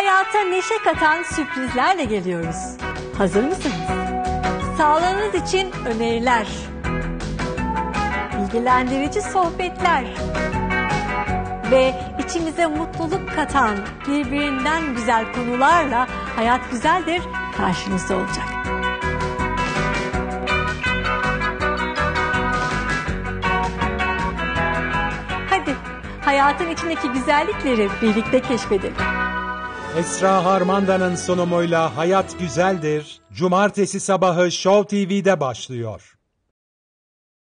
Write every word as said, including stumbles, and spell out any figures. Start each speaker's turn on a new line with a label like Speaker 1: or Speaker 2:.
Speaker 1: hayata neşe katan sürprizlerle geliyoruz. Hazır mısınız? Sağlığınız için öneriler, bilgilendirici sohbetler ve içimize mutluluk katan birbirinden güzel konularla Hayat Güzeldir karşınızda olacak. Hadi hayatın içindeki güzellikleri birlikte keşfedelim.
Speaker 2: Esra Harmandan'ın sunumuyla Hayat Güzeldir, Cumartesi sabahı Show T V'de başlıyor.